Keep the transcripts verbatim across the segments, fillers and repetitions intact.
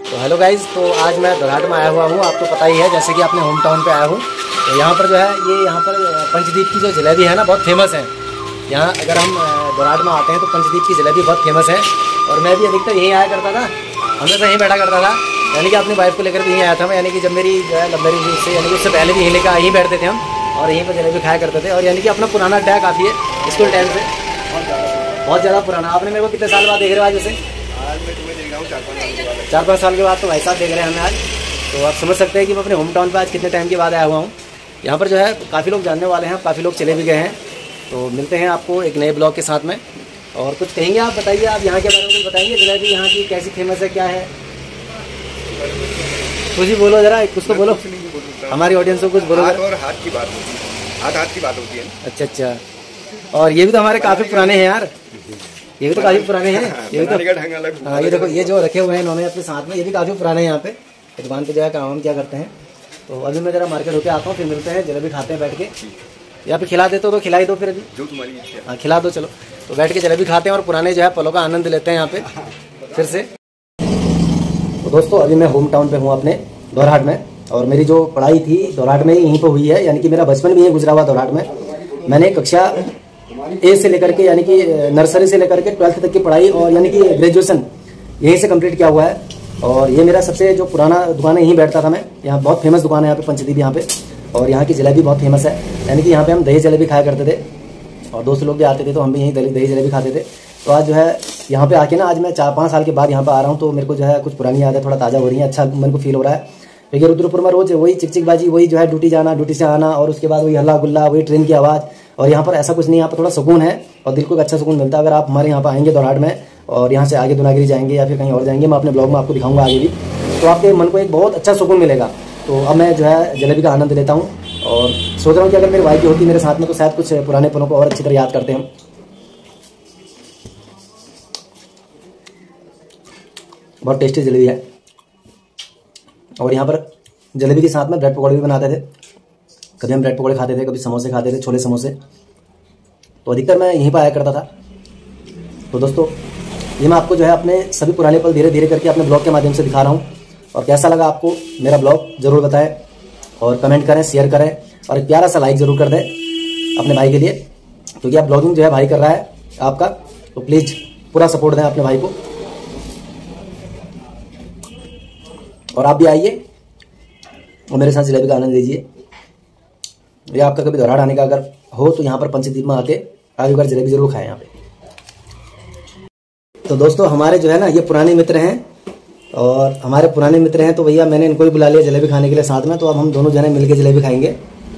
तो hello guys, तो आज मैं दोराट में आया हुआ हूँ। आपको पता ही है, जैसे कि अपने होम टाउन पे आया हूँ। तो यहाँ पर जो है ये यहाँ पर पंचदीप की जो जलेबी है ना, बहुत फेमस है। यहाँ अगर हम दोराट में आते हैं तो पंचदीप की जलेबी बहुत फेमस है। और मैं भी अधिकतर यहीं आया करता था, हमेशा यहीं बैठा करता था। यानी कि अपनी वाइफ को लेकर भी यहीं आया था मैं। यानी कि जब मेरी जो है लव मैरिज हुई उससे, यानी कि उससे पहले भी यहीं लेकर यहीं बैठते थे हम और यहीं पर जलेबी खाया करते थे। और यानी कि अपना पुराना अड्डा काफ़ी है, स्कूल टाइम से बहुत ज़्यादा पुराना। आपने मेरे को कितने साल बाद देख रहे हो आज? उसे चार पाँच साल के बाद तो भाई साहब देख रहे हैं हमें आज। तो आप समझ सकते हैं कि मैं अपने होम टाउन पर आज कितने टाइम के बाद आया हुआ हूँ। यहाँ पर जो है काफ़ी लोग जानने वाले हैं, काफ़ी लोग चले भी गए हैं। तो मिलते हैं आपको एक नए ब्लॉग के साथ में। और कुछ कहेंगे आप? बताइए, आप यहाँ के बारे में कुछ बताएंगे। जलेबी यहाँ की कैसी फेमस है, क्या है? कुछ ही बोलो जरा, कुछ तो बोलो, हमारी ऑडियंस को कुछ बोलो। और हाथ की बात होती है, हाथ हाथ की बात होती है। अच्छा अच्छा। और ये भी तो हमारे काफ़ी पुराने हैं यार, ये भी तो काफ़ी पुराने हैं। ये भी तो हाँ, ये देखो ये जो रखे हुए हैं इन्होंने अपने साथ में, ये भी काफ़ी पुराने हैं। यहाँ पे दुकान पे जो है काम हम क्या करते हैं। तो अभी मैं जरा मार्केट होके आता हूँ, फिर मिलते हैं, जलेबी खाते हैं बैठ के। या फिर खिला देते हो तो खिलाई दो फिर अभी, जो तुम्हारी इच्छा है। हाँ खिला दो, चलो। तो बैठ के जलेबी खाते हैं और पुराने जो है पलों का आनंद लेते हैं यहाँ पे फिर से। तो दोस्तों अभी मैं होम टाउन पे हूँ अपने दोराट में। और मेरी जो पढ़ाई थी दोराट में ही यहीं पर हुई है। यानी कि मेरा बचपन भी यहीं गुजरा हुआ दोराट में। मैंने कक्षा ए से लेकर के, यानी कि नर्सरी से लेकर के ट्वेल्थ तक की पढ़ाई और यानी कि ग्रेजुएशन यहीं से कंप्लीट किया हुआ है। और ये मेरा सबसे जो पुराना दुकान है, यहीं बैठता था मैं। यहाँ बहुत फेमस दुकान है यहाँ पे पंचदीप यहाँ पे। और यहाँ की जलेबी बहुत फेमस है। यानी कि यहाँ पे हम दही जलेबी खाया करते थे और दोस्त लोग भी आते थे तो हम भी यहीं दही जलेबी खाते थे। तो आज जो है यहाँ पे आके ना, आज मैं चार पाँच साल के बाद यहाँ पे आ रहा हूँ, तो मेरे को जो है कुछ पुरानी यादें थोड़ा ताज़ा हो रही हैं। अच्छा मन को फील हो रहा है। क्योंकि रुद्रपुर में रोज वही चिकचिकबाजी, वही जो है ड्यूटी जाना, ड्यूटी से आना और उसके बाद वही हल्ला गुल्ला, वही ट्रेन की आवाज़। और यहाँ पर ऐसा कुछ नहीं, यहाँ पर थोड़ा सुकून है और दिल को अच्छा सुकून मिलता है। अगर आप हमारे यहाँ पर आएंगे दोराट में और यहाँ से आगे दुनागिरी जाएंगे या फिर कहीं और जाएंगे, मैं अपने ब्लॉग में आपको दिखाऊंगा आगे भी, तो आपके मन को एक बहुत अच्छा सुकून मिलेगा। तो अब मैं जो है जलेबी का आनंद लेता हूँ और सोच रहा हूँ कि अगर मेरी वाइफ भी होती मेरे साथ में तो शायद कुछ पुराने पलों को और अच्छी तरह याद करते हम। बहुत टेस्टी जलेबी है। और यहाँ पर जलेबी के साथ में ब्रेड पकौड़े भी बनाते थे। कभी हम ब्रेड पकौड़े खाते थे, कभी समोसे खाते थे, छोले समोसे। तो अधिकतर मैं यहीं पर आया करता था। तो दोस्तों ये मैं आपको जो है अपने सभी पुराने पल धीरे धीरे करके अपने ब्लॉग के माध्यम से दिखा रहा हूँ। और कैसा लगा आपको मेरा ब्लॉग ज़रूर बताएं और कमेंट करें, शेयर करें और एक प्यारा सा लाइक ज़रूर कर दें अपने भाई के लिए, क्योंकि आप ब्लॉगिंग जो है भाई कर रहा है आपका। तो प्लीज़ पूरा सपोर्ट दें अपने भाई को। और आप भी आइए और मेरे साथ जलेबी का आनंद लीजिए। या आपका कभी दोराट आने का अगर हो तो यहाँ पर पंचदीप में आके आप एक बार जलेबी जरूर खाएं यहाँ पे। तो दोस्तों हमारे जो है ना ये पुराने मित्र हैं और हमारे पुराने मित्र हैं, तो भैया मैंने इनको भी बुला लिया जलेबी खाने के लिए साथ में। तो अब हम दोनों जने मिलके जलेबी खाएंगे।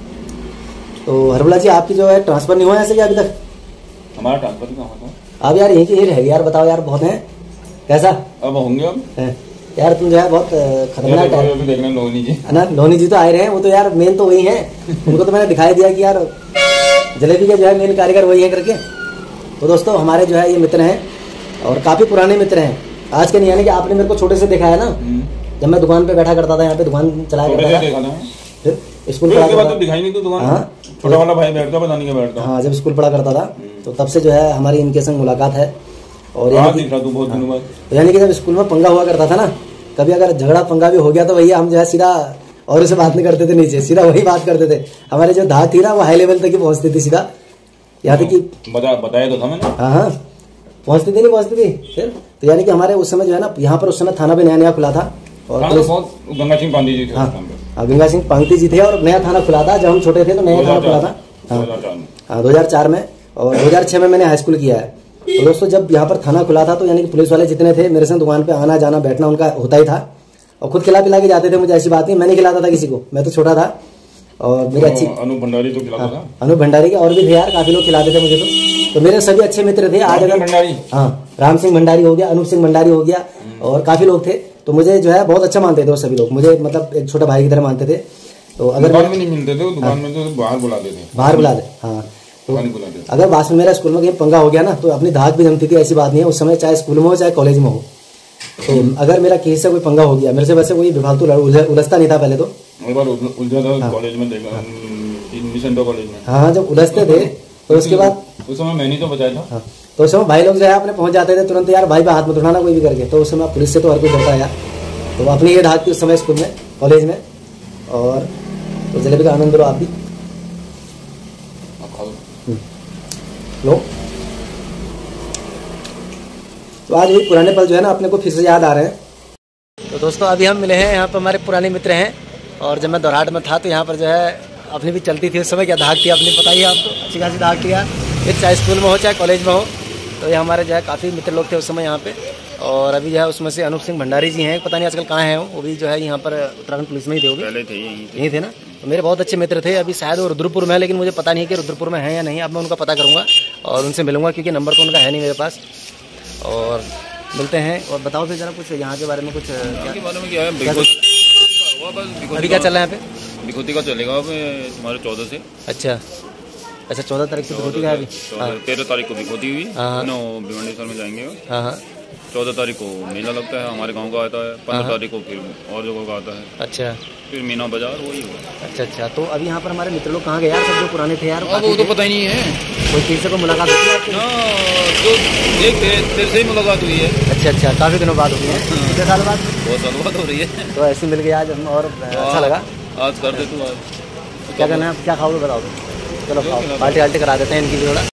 तो हरबला जी आपकी जो है ट्रांसफर नहीं हुआ ऐसे क्या अभी तक? हमारा ट्रांसफर कहाँ हुआ? अब यार यहीं के ही रह गए यार, बताओ यार, बहुत हैं कैसा? अब होंगे अब है यार, तुम जो है बहुत खतरनाक टाइप देखना। लोनी जी है ना, लोनी जी तो आए रहे हैं, वो तो यार मेन तो वही हैं। उनको तो मैंने दिखाई दिया कि यार जलेबी के जो है मेन कारीगर वही है करके। तो दोस्तों हमारे जो है ये मित्र हैं और काफ़ी पुराने मित्र हैं, आज के नहीं। यानी कि आपने मेरे को छोटे से देखा है ना, जब मैं दुकान पे बैठा करता था, यहाँ पे दुकान चलाया करता था, फिर स्कूल पढ़ा करता था। दिखाई नहीं तो दुकान। हाँ छोटा वाला भाई बैठता, पता नहीं क्या बैठता। हाँ जब स्कूल पढ़ा करता था तो तब से जो है हमारी इनके संग मुलाकात है। और यानी कि यानी कि जब स्कूल में पंगा हुआ करता था ना, कभी अगर झगड़ा पंगा भी हो गया तो भैया हम जो है सीधा और उसे बात नहीं करते थे, नीचे सीधा वही बात करते थे। हमारे जो धाक थी ना वो हाई लेवल तक ही पहुंचती थी सीधा। यहाँ तक कि बता बताया तो था मैंने। हाँ हाँ पहुंचती थी, नहीं पहुंचती थी फिर। तो यानी कि हमारे उस समय जो है ना, यहाँ पर उस समय थाना भी नया नया खुला था। और गंगा सिंह पांडे जी थे। हाँ गंगा सिंह पांगती जी थे और नया थाना खुला था। जब हम छोटे थे तो नया थाना खुला था हाँ दो हजार चार में। और दो हजार छह में मैंने हाई स्कूल किया है। तो दोस्तों जब यहाँ पर थाना खुला था तो यानी कि पुलिस वाले जितने थे मेरे से दुकान पे आना जाना बैठना उनका होता ही था। और खुद खिला पिला के जाते थे मुझे, ऐसी बात नहीं मैं नहीं खिलाता था किसी को, मैं तो छोटा था। और मेरे अच्छी अनूप भंडारी तो खिलाता था। अनूप भंडारी के और भी थे यार, काफी लोग खिलाते थे मुझे तो। तो मेरे सभी अच्छे मित्र थे। आज अगर भंडारी, हाँ राम सिंह भंडारी हो गया, अनूप सिंह भंडारी हो गया और काफी लोग थे। तो मुझे जो है बहुत अच्छा मानते थे वो सभी लोग, मुझे मतलब एक छोटा भाई की तरह मानते थे। तो अगर दुकान में नहीं मिलते थे, दुकान में तो बाहर बुलाते थे, बाहर बुलाते हाँ। तो अगर बाद में मेरा स्कूल में कहीं पंगा हो गया ना तो अपनी धाक भी जमती थी, ऐसी बात नहीं है उस समय, चाहे स्कूल में हो चाहे कॉलेज में हो। तो अगर मेरा किसी से कोई पंगा हो गया, मेरे से वैसे कोई बेफालतू उलझता नहीं था पहले तो। उलझा था कॉलेज में, देखा कॉलेज में। हाँ जब उलझते थे तो उसके बाद उस समय मैंने तो बचाया था। हाँ तो उस समय भाई लोग जो है अपने पहुंच जाते थे तुरंत, यार भाई पे हाथ मत उठाना कोई भी करके। तो उस समय पुलिस से तो हर कोई डरता है यार। तो अपनी ये ढाक थी उस समय स्कूल में, कॉलेज में। और तो जलेबी का आनंद लो आप भी। लो। तो आज वही पुराने पल जो है ना अपने को फिर से याद आ रहे हैं। तो दोस्तों अभी हम मिले हैं, यहाँ पर हमारे पुराने मित्र हैं। और जब मैं दोराट में था तो यहाँ पर जो है अपनी भी चलती थी उस समय, क्या धाक थी अपनी, पता ही है आपको, अच्छी खासी धाक थी यार। फिर चाहे स्कूल में हो चाहे कॉलेज में हो। तो ये हमारे जो है काफ़ी मित्र लोग थे उस समय यहाँ पे। और अभी जो है उसमें से अनूप सिंह भंडारी जी हैं, पता नहीं आजकल कहाँ हैं वो वो भी जो है यहाँ पर उत्तराखंड पुलिस में ही थे, वो भी पहले थे यहीं यहीं थे ना। तो मेरे बहुत अच्छे मित्र थे, अभी शायद वो रुद्रपुर में है, लेकिन मुझे पता नहीं कि रुद्रपुर में है या नहीं। अब मैं उनका पता करूँगा और उनसे मिलूंगा, क्योंकि नंबर तो उनका है नहीं मेरे पास। और मिलते हैं। और बताओ फिर जरा कुछ यहाँ के बारे में, कुछ क्या के बारे में क्या है। अभी क्या चल रहा है यहाँ पे? बिकोती का चलेगा अब तुम्हारे चौदह से। अच्छा अच्छा, चौदह तारीख से बिकोती का है अभी। हाँ तेरह तारीख को बिकोती हुई। हाँ नो भिवंडेश्वर में जाएंगे। हाँ हाँ। चौदह तारीख को मेला लगता है, हमारे गांव का आता है। पंद्रह तारीख को फिर और जगह का आता है। अच्छा, फिर मीना बाजार वही होगा। अच्छा अच्छा। तो अभी यहाँ पर हमारे मित्र लोग कहाँ गए यार, सब जो पुराने थे यार? अब वो तो पता ही नहीं है। कोई किसी को मुलाकात होती है आपकी? तो एक तेरे से ही मुलाकात हुई है। अच्छा अच्छा, काफ़ी दिनों बाद हुई है। कितने साल बाद? बहुत साल बाद हो रही है। तो ऐसे मिल गए आज हम, और अच्छा लगा। आज कर दे तू। आज क्या करना है, क्या खाओगे बताओ? चलो खाओ, पार्टी वार्टी करा देते हैं इनकी भी थोड़ा।